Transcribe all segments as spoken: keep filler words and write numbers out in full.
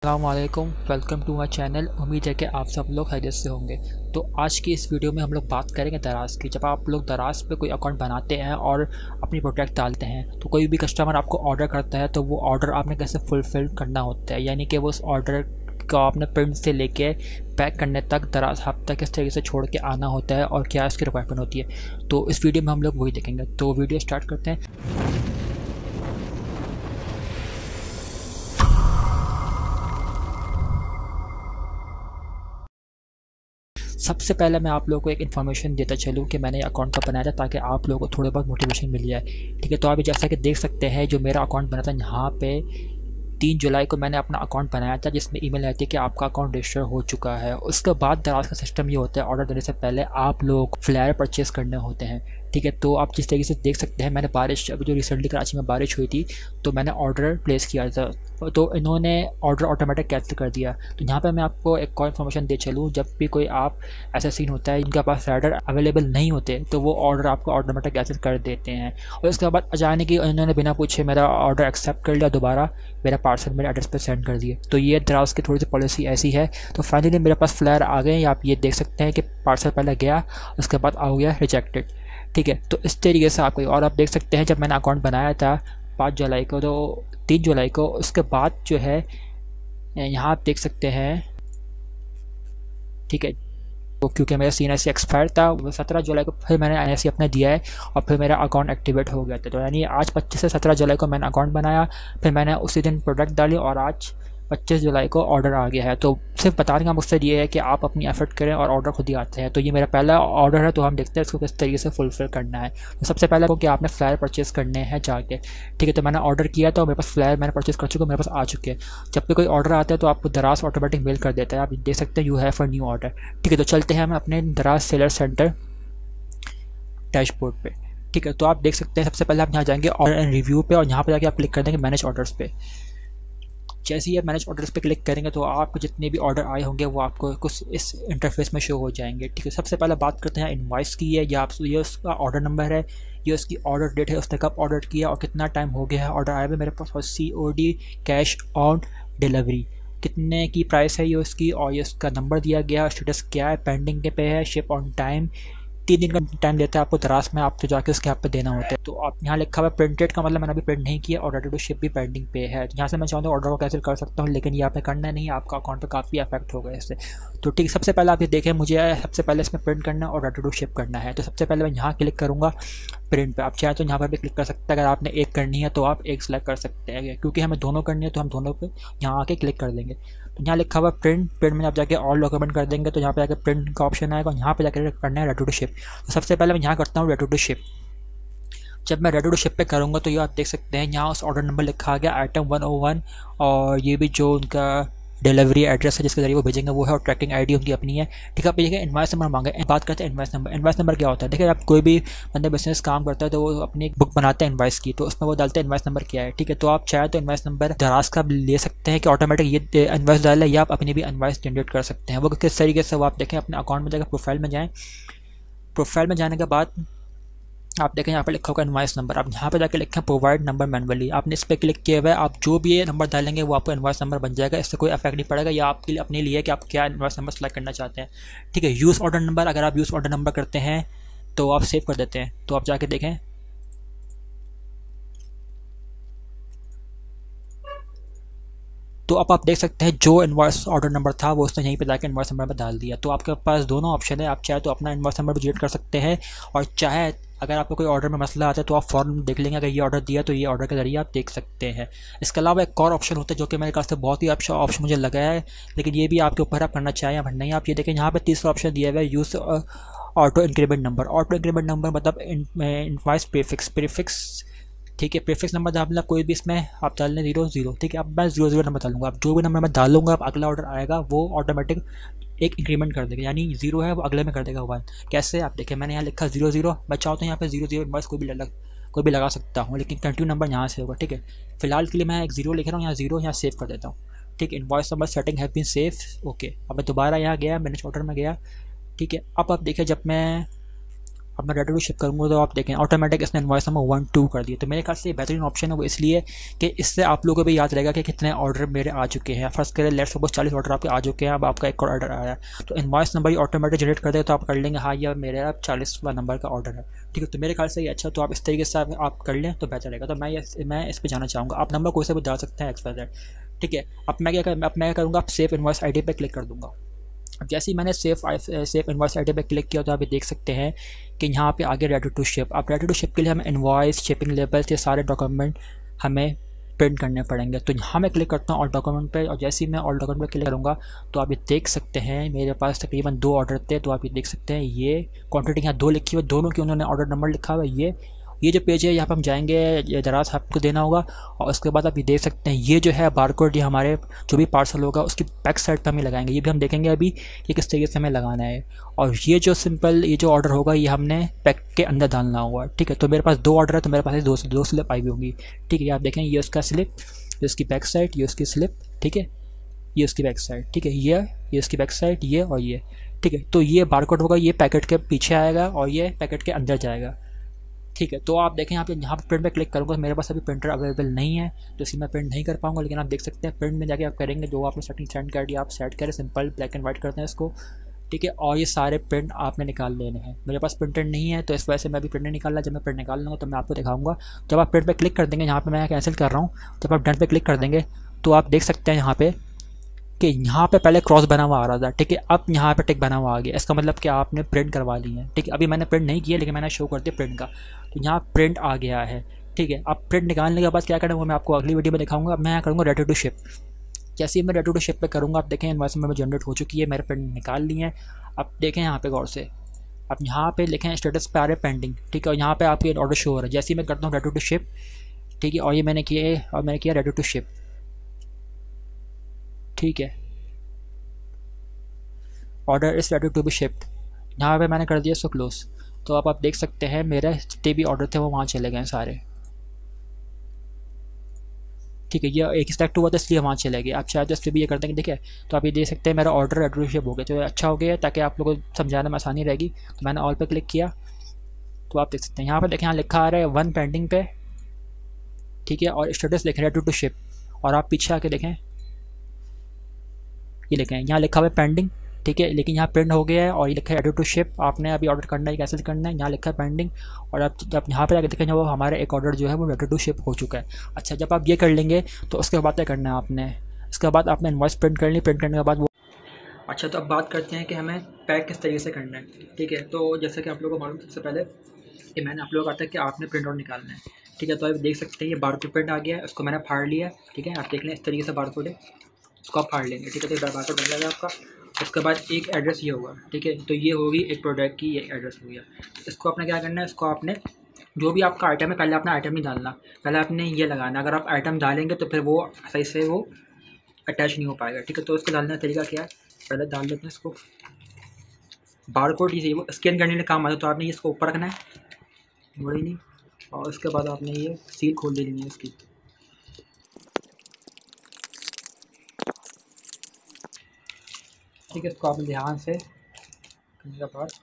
अस्सलामुअलैकुम, welcome to my channel. उम्मीद है कि आप सब लोग खैरियत से होंगे। तो आज की इस वीडियो में हम लोग बात करेंगे दराज की। जब आप लोग दराज पे कोई अकाउंट बनाते हैं और अपनी प्रोडक्ट डालते हैं तो कोई भी कस्टमर आपको ऑर्डर करता है तो वो ऑर्डर आपने कैसे फुलफ़िल करना होता है, यानी कि वो उस ऑर्डर को आपने प्रिंट से लेके पैक करने तक दराज हब तक किस तरीके से छोड़ के आना होता है और क्या इसकी रिक्वायरमेंट होती है। तो इस वीडियो में हम लोग वही देखेंगे। तो वीडियो स्टार्ट करते हैं। सबसे पहले मैं आप लोगों को एक इन्फॉर्मेशन देता चलूँ कि मैंने अकाउंट कब बनाया था ताकि आप लोगों को थोड़ा बहुत मोटिवेशन मिल जाए। ठीक है, तो आप जैसा कि देख सकते हैं जो मेरा अकाउंट बना था, यहाँ पे तीन जुलाई को मैंने अपना अकाउंट बनाया था जिसमें ईमेल आती है कि आपका अकाउंट रजिस्टर हो चुका है। उसके बाद दराज का सिस्टम ये होता है, ऑर्डर देने से पहले आप लोगों को फ्लायर परचेस करने होते हैं। ठीक है, तो आप जिस तरीके से देख सकते हैं मैंने बारिश अभी जो रिसेंटली कराची में बारिश हुई थी तो मैंने ऑर्डर प्लेस किया था, तो इन्होंने ऑर्डर ऑटोमेटिक कैंसिल कर दिया। तो यहाँ पे मैं आपको एक और इन्फॉर्मेशन दे चलूँ, जब भी कोई आप ऐसा सीन होता है जिनके पास राइडर अवेलेबल नहीं होते तो वो ऑर्डर आपको ऑटोमेटिक कैंसिल कर देते हैं। और उसके बाद अचानक ही इन्होंने बिना पूछे मेरा ऑर्डर एक्सेप्ट कर लिया, दोबारा मेरा पार्सल मेरे एड्रेस पर सेंड कर दिए। तो ये दराज की थोड़ी सी पॉलिसी ऐसी है। तो फाइनली मेरे पास फ्लायर आ गए, आप ये देख सकते हैं कि पार्सल पहले गया, उसके बाद आ गया रिजेक्टेड। ठीक है, तो इस तरीके से आपको, और आप देख सकते हैं जब मैंने अकाउंट बनाया था पाँच जुलाई को, तो तीन जुलाई को उसके बाद जो है यहाँ आप देख सकते हैं। ठीक है, तो क्योंकि मेरा C N S C expire था, वो सत्रह जुलाई को फिर मैंने एन एस सी अपना दिया है और फिर मेरा अकाउंट एक्टिवेट हो गया था। तो यानी आज पच्चीस से सत्रह जुलाई को मैंने अकाउंट बनाया, फिर मैंने उसी दिन प्रोडक्ट डाली और आज पच्चीस जुलाई को ऑर्डर आ गया है। तो सिर्फ बताने का मकसद ये है कि आप अपनी एफर्ट करें और ऑर्डर खुद ही आते हैं। तो ये मेरा पहला ऑर्डर है, तो हम देखते हैं इसको किस तरीके से फुलफिल करना है। तो सबसे पहले कि आपने फ्लायर परचेस करने हैं जाके। ठीक है, तो मैंने ऑर्डर किया था और मेरे पास फ्लायर मैंने परचेस कर चुका, मेरे पास आ चुके हैं। जब भी कोई ऑर्डर आता है तो आपको दराज ऑटोमेटिक मेल कर देता है, आप देख सकते हैं you have a new order. ठीक है, तो चलते हैं हम अपने दराज सेलर सेंटर डैशबोर्ड पे। ठीक है, तो आप देख सकते हैं सबसे पहले आप यहाँ जाएंगे ऑर्डर एंड रिव्यू पे और यहाँ पे जाके आप क्लिक कर देंगे मैनेज ऑर्डर्स पे। जैसे ही आप मैनेज ऑर्डर्स पे क्लिक करेंगे तो आपको जितने भी ऑर्डर आए होंगे वो आपको कुछ इस इंटरफेस में शो हो जाएंगे। ठीक है, सबसे पहले बात करते हैं इनवॉइस की है, या आप ये उसका ऑर्डर नंबर है, ये उसकी ऑर्डर डेट है, उसने कब ऑर्डर किया और कितना टाइम हो गया है ऑर्डर आया हुआ मेरे पास, और C O D cash on delivery कितने की प्राइस है ये उसकी, और ये उसका नंबर दिया गया, स्टेटस क्या है, पेंडिंग के पे है, शिप ऑन टाइम, तीन दिन का टाइम देता है आपको दराज में, आपको जाके उसके आप पे देना होता है। तो आप यहाँ लिखा हुआ है प्रिंटेड का मतलब मैंने अभी प्रिंट नहीं किया, और रेडी टू शिप भी पेंडिंग पे है। यहाँ से मैं चाहूँ तो ऑर्डर को कैंसिल कर सकता हूँ, लेकिन यहाँ पे करना नहीं, आपका अकाउंट पे काफ़ी अफेक्ट होगा इससे। तो ठीक, सबसे पहले आप ये देखें, मुझे सबसे पहले इसमें प्रिंट करना और रेडी टू शिप करना है। तो सबसे पहले मैं यहाँ क्लिक करूँगा प्रिंट पे। आप चाहें तो यहाँ पर भी क्लिक कर सकते हैं, अगर आपने एक करनी है तो आप एक सेलेक्ट कर सकते हैं, क्योंकि हमें दोनों करनी है तो हम दोनों पे यहाँ आके क्लिक कर देंगे। तो यहाँ लिखा हुआ प्रिंट, प्रिंट में आप जाके ऑल डॉक्यूमेंट कर देंगे तो यहाँ पे जाके प्रिंट का ऑप्शन आएगा, यहाँ पे जाकर करना है रेडी टू शिप। तो सबसे पहले मैं यहाँ करता हूँ रेडी टू शिप। जब मैं रेडी टू शिप पे करूँगा तो ये आप देख सकते हैं यहाँ उस ऑर्डर नंबर लिखा गया आइटम वन ओ वन, और ये भी जो उनका डिलीवरी एड्रेस है जिसके जरिए वो भेजेंगे वो है, और ट्रैकिंग आईडी उनकी अपनी है। ठीक है, आप देखिए इनवॉइस नंबर मांगे। बात करते हैं इनवॉइस नंबर। इनवॉइस नंबर क्या होता है, देखिए आप कोई भी बंदा बिजनेस काम करता है तो वो अपनी एक बुक बनाते हैं इनवॉइस की, तो उसमें वो डालते हैं इनवॉइस नंबर क्या है। ठीक है, तो आप चाहे तो इनवॉइस नंबर दराज का ले सकते हैं कि ऑटोमेटिक ये इनवॉइस डाले, या आप अपनी भी इनवॉइस जनरेट कर सकते हैं। वो किस तरीके से वो आप देखें, अपने अकाउंट में जाकर प्रोफाइल में जाएँ। प्रोफाइल में जाने के बाद आप देखें यहाँ पर लिखा होगा इनवॉइस नंबर, आप यहाँ पे जाके लिखें प्रोवाइड नंबर मैनुअली, आपने इस पर क्लिक किया हुआ है, आप जो भी ये नंबर डालेंगे वो आपको इनवॉइस नंबर बन जाएगा, इससे कोई इफेक्ट नहीं पड़ेगा। या आपके लिए अपने लिए कि आप क्या इनवॉइस नंबर सेलेक्ट करना चाहते हैं। ठीक है, यूज़ ऑर्डर नंबर, अगर आप यूज़ ऑर्डर नंबर करते हैं तो आप सेव कर देते हैं, तो आप जाके देखें तो अब आप देख सकते हैं जो इनवॉइस ऑर्डर नंबर था वो उसने यहीं पे जाकर इनवॉइस नंबर में डाल दिया। तो आपके पास दोनों ऑप्शन है, आप चाहे तो अपना इनवॉइस नंबर भी जनरेट कर सकते हैं, और चाहे अगर आपको कोई ऑर्डर में मसला आता है तो आप फ़ौरन देख लेंगे, अगर ये ऑर्डर दिया तो ये ऑर्डर के जरिए आप देख सकते हैं। इसके अलावा एक और ऑप्शन होता है जो कि मेरे ख्याल से बहुत ही अच्छा ऑप्शन मुझे लगा है, लेकिन ये भी आपके ऊपर आप करना चाहें या नहीं। आप ये देखें यहाँ पर तीसरा ऑप्शन दिया हुआ है use auto increment number. Auto increment number मतलब इनवॉइस प्रीफिक्स प्रीफिक्स ठीक है, प्रीफिक्स नंबर डालना कोई भी इसमें आप डाल लें जीरो जीरो। ठीक है, अब मैं जीरो जीरो नंबर डालूंगा, अब जो भी नंबर मैं डालूंगा अब अगला ऑर्डर आएगा वो ऑटोमेटिक एक इंक्रीमेंट कर देगा, यानी जीरो है वो अगले में कर देगा वन। कैसे, आप देखें मैंने यहाँ लिखा जीरो जीरो, मैं चाहता हूँ यहाँ पे जीरो जीरो बस कोई भी लग कोई भी लगा सकता हूँ, लेकिन कंटिन्यू नंबर यहाँ से होगा। ठीक है, फिलहाल के लिए मैं एक जीरो लिख रहा हूँ, यहाँ जीरो यहाँ सेव कर देता हूँ। ठीक है, invoice number setting have been save. Okay, अब मैं दोबारा यहाँ गया मैनेज ऑर्डर में गया। ठीक है, अब आप देखिए जब मैं अब मैं रेडी टू शिप करूँगा तो आप देखें ऑटोमेटिक इसने इनवॉइस नंबर वन टू कर दिया। तो मेरे ख्याल से ये बेहतरीन ऑप्शन है वो इसलिए कि इससे आप लोगों को भी याद रहेगा कि कितने ऑर्डर मेरे आ चुके हैं। फर्स्ट करें लेट्स सपोज चालीस ऑर्डर आपके आ चुके हैं, अब आपका एक और ऑर्डर आया है तो इनवॉइस नंबर ही ऑटोमेटिक जनरेट कर दे, तो आप कर लेंगे हाँ ये मेरे अब चालीसवा नंबर का ऑर्डर है, ठीक है। तो मेरे ख्याल से ये अच्छा, तो आप इस तरीके से आप कर लें तो बेहतर रहेगा। तो मैं ये मैं इस पर जाना चाहूँगा। आप नंबर कोई से भी डाल सकते हैं एक्स वाई जेड, ठीक है। अब मैं क्या कर अब मैं क्या करूँगा, आप सेव इनवॉइस आई डी पर क्लिक कर दूँगा। अब जैसे ही मैंने safe safe invoice I D पे क्लिक किया तो आप देख सकते हैं कि यहाँ पे आगे रेडी टू शिप। अब रेडी टू शिप के लिए हमें इनवॉइस, शिपिंग लेबल्स, ये सारे डॉक्यूमेंट हमें प्रिंट करने पड़ेंगे। तो यहाँ मैं क्लिक करता हूँ ऑल डॉक्यूमेंट पे, और जैसे ही मैं ऑल डॉक्यूमेंट पे क्लिक करूँगा तो आप ये देख सकते हैं मेरे पास तकरीबन दो ऑर्डर थे। तो आप ये देख सकते हैं ये क्वांटिटी यहाँ दो लिखी हुई है, दोनों की उन्होंने ऑर्डर नंबर लिखा हुआ है। ये ये जो पेज है यहाँ पर हम जाएंगे, ये दराज आपको देना होगा, और उसके बाद आप ये देख सकते हैं ये जो है बारकोड, ये हमारे जो भी पार्सल होगा उसकी बैक साइड पर हमें लगाएंगे। ये भी हम देखेंगे अभी कि किस तरीके से हमें लगाना है। और ये जो सिंपल ये जो ऑर्डर होगा ये हमने पैक के अंदर डालना होगा, ठीक है। तो मेरे पास दो ऑर्डर है तो मेरे पास दो दो स्लिप आई हुई होंगी, ठीक है। ये आप देखें ये उसका स्लिप, ये उसकी बैक साइड, ये उसकी स्लिप, ठीक है, ये उसकी बैक साइड, ठीक है, ये ये उसकी बैक साइड, ये और ये, ठीक है। तो ये बारकोड होगा, ये पैकेट के पीछे आएगा और ये पैकेट के अंदर जाएगा, ठीक है। तो आप देखें यहाँ पे यहाँ पे प्रिंट पे क्लिक करूँगा, मेरे पास अभी प्रिंटर अवेलेबल नहीं है तो इसलिए मैं प्रिंट नहीं कर पाऊँगा, लेकिन आप देख सकते हैं प्रिंट में जाके आप करेंगे जो आपने सेटिंग सेंड कर दिया आप सेट करें, सिंपल ब्लैक एंड वाइट करते हैं इसको, ठीक है। और ये सारे प्रिंट आपने निकाल लेने हैं। मेरे पास प्रिंटर नहीं है तो इस वजह से मैं अभी प्रिंट नहीं निकाल रहा। जब मैं प्रिंट निकाल लूँगा तो मैं आपको दिखाऊंगा। जब आप प्रिंट पे क्लिक कर देंगे, यहाँ पे मैं कैंसिल कर रहा हूँ, जब आप डन पे क्लिक कर देंगे तो आप देख सकते हैं यहाँ पे कि यहाँ पे पहले क्रॉस बना हुआ आ रहा था, ठीक है, अब यहाँ पे टिक बना हुआ आ गया। इसका मतलब कि आपने प्रिंट करवा ली है, ठीक है। अभी मैंने प्रिंट नहीं किया लेकिन मैंने शो कर दिया प्रिंट का, तो यहाँ प्रिंट आ गया है, ठीक है। अब प्रिंट निकालने के बाद क्या करना है वो मैं आपको अगली वीडियो में दिखाऊंगा। अब मैं करूँगा रेडी टू शिप। जैसे ही मैं रेडी टू शिप पे करूँगा आप देखें इनवॉइस में जनरेट हो चुकी है, मेरे प्रिंट निकाल लिए हैं। अब देखें यहाँ पे गौर से, अब यहाँ पे लिखें स्टेटस पे आ रहे पेंडिंग, ठीक है, और यहाँ पे आपके ऑर्डर शो हो रहा है। जैसे ही मैं करता हूँ रेडी टू शिप, ठीक है, और ये मैंने किए और मैंने किया रेडी टू शिप, ठीक है, order is ready to be shipped, यहाँ पे मैंने कर दिया इसको क्लोज। तो अब आप देख सकते हैं मेरे जितने भी ऑर्डर थे वो वहाँ चले गए सारे, ठीक है। ये एक सिलेक्ट हुआ था इसलिए वहाँ चले गए। आप शायद इस पर भी ये कर देंगे, देखिए। तो आप ये देख सकते हैं मेरा ऑर्डर रेडी टू शिप हो गया, तो अच्छा हो गया ताकि आप लोगों को समझाने में आसानी रहेगी। तो मैंने ऑल पे क्लिक किया तो आप देख सकते हैं यहाँ पर देखें, यहाँ लिखा आ रहा है वन पेंडिंग पे, ठीक है, और स्टेटस लिखें रेडी टू शिप। और आप पीछे आके देखें ये लिखें यहाँ लिखा हुआ है पेंडिंग, ठीक है, लेकिन यहाँ प्रिंट हो गया है और ये लिखा है रेडी टू शिप। आपने अभी ऑर्डर करना है कैंसिल करना है, यहाँ लिखा है पेंडिंग। और आप जब यहाँ पे जाकर देखें वो हमारा एक ऑर्डर जो है वो रेडी टू शिप हो चुका है। अच्छा, जब आप ये कर लेंगे तो उसके बाद क्या करना है आपने, इसके बाद आपने इनवॉइस प्रिंट कर ली। प्रिंट करने के बाद वो अच्छा, तो अब बात करते हैं कि हमें पैक किस तरीके से करना है, ठीक है। तो जैसे कि आप लोगों को मालूम सबसे पहले कि मैंने आप लोगों को कहा था कि आपने प्रिंट आउट निकालना है, ठीक है। तो आप देख सकते हैं ये बारकोड प्रिंट आ गया है, उसको मैंने फाड़ लिया, ठीक है। आप देख लें इस तरीके से बारकोड है, उसको आप फाड़ लेंगे, ठीक है। तो बारकोड बन जाएगा आपका। उसके बाद एक एड्रेस ये होगा, ठीक है। तो ये होगी एक प्रोडक्ट की ये एड्रेस हो गया। इसको आपने क्या करना है, इसको आपने जो भी आपका आइटम है पहले अपना आइटम नहीं डालना, पहले आपने ये लगाना। अगर आप आइटम डालेंगे तो फिर वो सही से वो अटैच नहीं हो पाएगा, ठीक है। तो इसको डालने का तरीका क्या है, पहले डाल देते हैं इसको। बारकोड ये वो स्कैन करने में काम आता है, तो आपने इसको ऊपर रखना है, वही नहीं, और उसके बाद आपने ये सील खोल देनी है इसकी, ठीक है। इसको आपने ध्यान से करने के बाद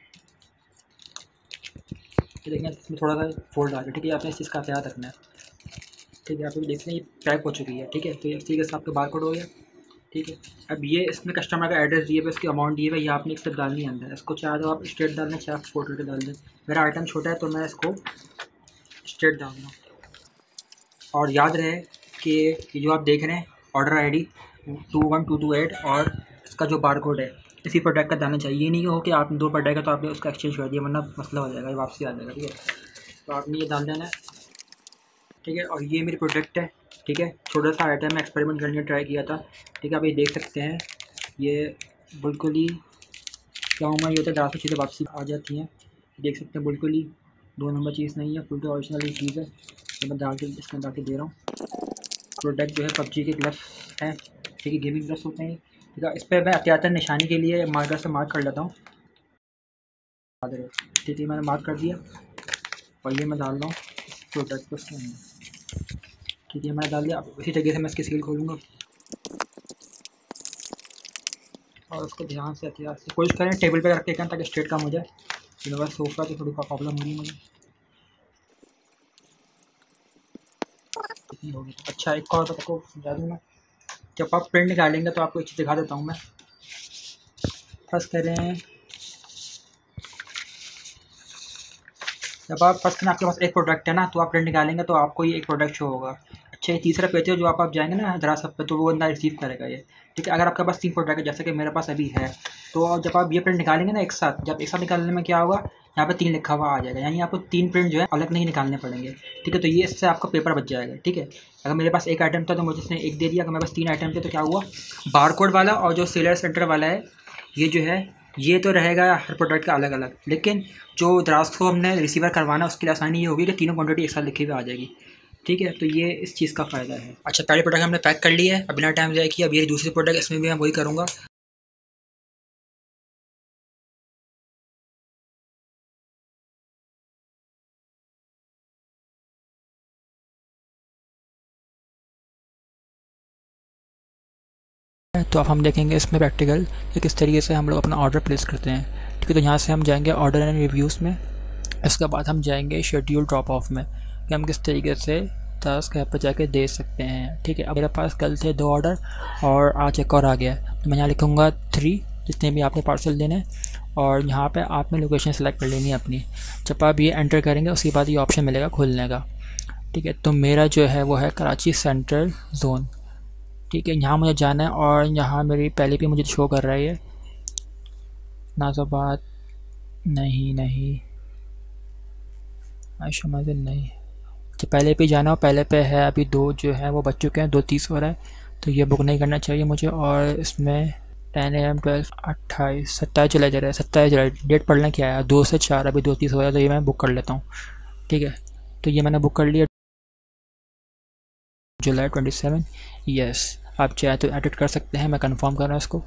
देखना इसमें थोड़ा सा फोल्ड आ रहा है, ठीक है। आपने इस चीज़ का ध्यान रखना है, ठीक है। आप भी देख लें ये पैक हो चुकी है, ठीक है। तो इस तरीके से आपका बारकोड हो गया, ठीक है। अब ये इसमें कस्टमर का एड्रेस दिए हुए, उसकी अमाउंट दिए हुए, ये आपने एक स्टेप डालनी है अंदर। इसको चाहे तो आप स्ट्रेट डाल दें, चाहे आप फोटो पे डाल दें। मेरा आइटम छोटा है तो मैं इसको स्ट्रेट डाल दूँ। और याद रहे कि ये जो आप देख रहे हैं order I D two one two two eight और इसका जो बारकोड है इसी प्रोडक्ट का डालना चाहिए। ये नहीं हो कि आपने दो प्रोडक्ट है तो आपने उसका एक्सचेंज कर दिया, वरना मसला हो जाएगा, ये वापसी आ जाएगा, ठीक है। तो आपने ये डाल देना है, ठीक है। और ये मेरी प्रोडक्ट है, ठीक है। छोटा सा आइटम है, एक्सपेरिमेंट करने का ट्राई किया था, ठीक है। आप ये देख सकते हैं ये बिल्कुल ही क्या हुआ, ये होता है डाल चीज़ें वापसी आ जाती हैं, देख सकते हैं। बिल्कुल ही दो नंबर चीज़ नहीं है, बिल्कुल ओरिजिनल ही चीज़ है। तो मैं डाल के इसमें डाल के दे रहा हूँ। प्रोडक्ट जो है पबजी के ग्लव्स हैं, ठीक है, गेमिंग ग्लव्स होते हैं, ठीक है। इस पर मैं एहतियातन निशानी के लिए मार्कर से मार्क कर लेता हूँ, ठीक है। मैंने मार्क कर दिया और ये मैं डाल रहा हूँ प्रोडक्ट को उसके अंदर, ठीक है। मैंने डाल दिया। अब इसी तरीके से मैं इसकी सील खोलूँगा और उसको ध्यान से एहतियात से कोशिश करें टेबल पे रख के करें ताकि स्ट्रेट काम हो जाए। मेरे पास सोफ़ा तो थोड़ी प्रॉब्लम हो रही है मुझे। इतनी होगी तो अच्छा, एक और आपको समझा दूँ मैं। जब आप प्रिंट निकालेंगे तो आपको एक चीज़ दिखा देता हूँ मैं। फर्स्ट करें, जब आप फर्स्ट करें आपके पास एक प्रोडक्ट है ना, तो आप प्रिंट निकालेंगे तो आपको ये एक प्रोडक्ट शो होगा। अच्छा, ये तीसरा पेज है जो आप आप जाएंगे ना जरा सब पे, तो वो बंदा रिसीव करेगा ये। ठीक है, अगर आपके पास तीन प्रोडक्ट है जैसे कि मेरे पास अभी है, तो जब आप ये प्रिंट निकालेंगे ना एक साथ, जब एक साथ निकालने में क्या होगा, यहाँ पे तीन लिखा हुआ आ जाएगा, यानी आपको तीन प्रिंट जो है अलग नहीं निकालने पड़ेंगे। ठीक है, तो ये इससे आपका पेपर बच जाएगा। ठीक है, अगर मेरे पास एक आइटम था तो मुझे इसने एक दे दिया, अगर मेरे पास तीन आइटम थे तो क्या हुआ, बारकोड वाला और जो सेलर सेंटर वाला है ये जो है ये तो रहेगा हर प्रोडक्ट का अलग अलग, लेकिन जो दराज को हमने रिसीवर करवाना उसके लिए आसानी ये होगी कि तीनों क्वांटिटी एक साथ लिखी हुई आ जाएगी। ठीक है, तो ये इस चीज़ का फ़ायदा है। अच्छा, पहले प्रोडक्ट हमने पैक कर लिया है, अब बिना टाइम ज़ाया किए अब ये दूसरी प्रोडक्ट इसमें भी मैं वही करूँगा। तो अब हम देखेंगे इसमें प्रैक्टिकल कि किस तरीके से हम लोग अपना ऑर्डर प्लेस करते हैं। ठीक है, तो यहाँ से हम जाएंगे ऑर्डर एंड रिव्यूज़ में। इसके बाद हम जाएंगे शेड्यूल ड्रॉप ऑफ में कि हम किस तरीके से टास्क ऐप पर जाके दे सकते हैं। ठीक है, अब मेरे पास कल थे दो ऑर्डर और आज एक और आ गया है, तो मैं यहाँ लिखूँगा थ्री, जितने भी आपने पार्सल देने हैं, और यहाँ पे आपने लोकेशन सेलेक्ट कर लेनी है अपनी। जब आप ये एंटर करेंगे उसके बाद ये ऑप्शन मिलेगा खोलने का। ठीक है, तो मेरा जो है वो है कराची सेंट्रल जोन। ठीक है, यहाँ मुझे जाना है और यहाँ मेरी पहले भी मुझे शो कर रहा है ये नाज़ाबाद, नहीं नहीं आयशा मंजिल नहीं, तो पहले पे जाना, और पहले पे है अभी दो जो है वो बच चुके हैं, दो तीस हो रहा है, तो ये बुक नहीं करना चाहिए मुझे। और इसमें टेन ए एम ट्वेल्व अट्ठाईस सत्ताईस चला जा रहा है, सत्ताईस चला डेट पढ़ना क्या है, दो से चार, अभी दो तीस हो रहा है, तो ये मैं बुक कर लेता हूँ। ठीक है, तो ये मैंने बुक कर लिया जुलाई ट्वेंटी सेवन। यस, आप चाहे तो एडिट कर सकते हैं, मैं कंफर्म कर रहा हूँ इसको।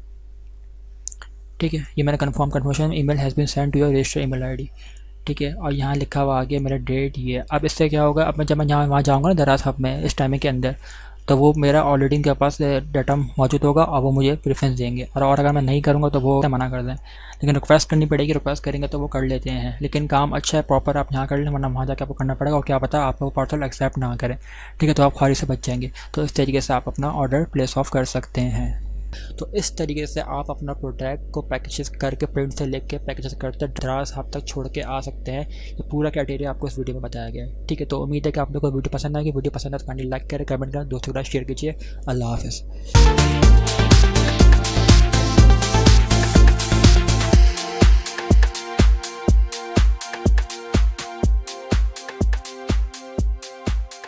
ठीक है, ये मैंने confirm confirmation email has been send to your register email ID. ठीक है, और यहाँ लिखा हुआ आ गया मेरा डेट ये। अब इससे क्या होगा, अब मैं जब मैं यहाँ वहाँ जाऊँगा ना दराज हब में इस टाइमिंग के अंदर, तो वो मेरा ऑलरेडी इनके पास डाटा मौजूद होगा और वो मुझे प्रेफरेंस देंगे, और, और अगर मैं नहीं करूँगा तो वो मना कर दें। लेकिन रिक्वेस्ट करनी पड़ेगी, रिक्वेस्ट करेंगे तो वो कर लेते हैं। लेकिन काम अच्छा है, प्रॉपर आप यहाँ कर लें, वरना वहाँ जाकर आपको करना पड़ेगा, और क्या पता आप वो पार्सल एक्सेप्ट ना करें। ठीक है, तो आप ख्वारी से बच जाएंगे। तो इस तरीके से आप अपना ऑर्डर प्लेस ऑफ कर सकते हैं। तो इस तरीके से आप अपना प्रोडक्ट को पैकेजेस करके प्रिंट से लेके पैकेजेस करते दराज हब तक छोड़ के आ सकते हैं। ये पूरा क्राइटेरिया आपको इस वीडियो में बताया गया है। ठीक है, तो उम्मीद है कि आप लोगों को वीडियो पसंद आएगी। वीडियो पसंद आए तो काइंडली लाइक करें, कमेंट करें, दोस्तों के साथ शेयर कीजिए। अल्लाह हाफ़िज़।